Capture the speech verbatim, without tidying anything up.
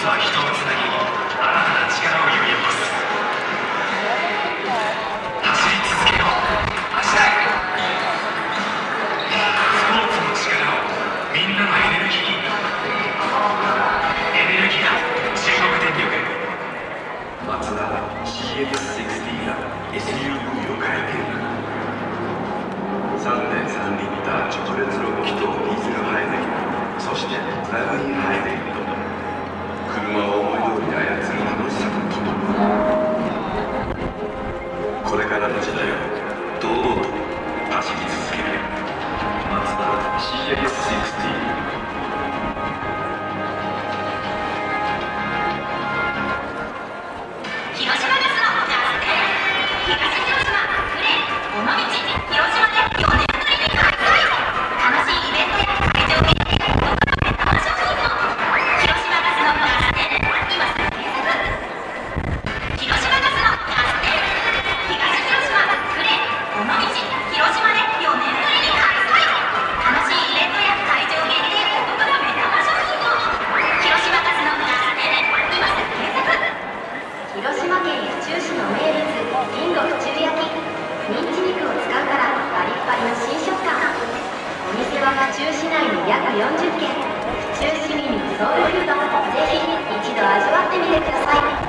は人をつなぎ、新たな力を呼び起こす。走り続けよう。明日へ。スポーツの力をみんなのエネルギーに。エネルギーが中国電力。 マツダ シーエックスシックスティー が エスユーブイ を変えている。さんてんさんリッター直列ろっきとディーゼルハイブリッド、そしてプラグインハイブリッド。車を思い通りに操る楽しさとともに、これからの時代を堂々と走り続ける。マツダ シーエックスシックスティー。 広島ガスのジャステン、東広島呉尾道広島でよねんぶりに開催。楽しいイベントや会場限定お届け生商品も。広島ガスのジャステン、今すぐ検索。広島ガスのジャステン、東広島呉尾道広島でよねんぶりに開催。楽しいイベントや会場限定お届け生商品も。広島ガスのジャステン、今すぐ検索。広島県府中市の名物、インド府中焼き。ミンチ肉を使うからパリッパリの新食感。お店は府中市内に約よんじゅっけん。府中市民のソウルフード、ぜひ一度味わってみてください。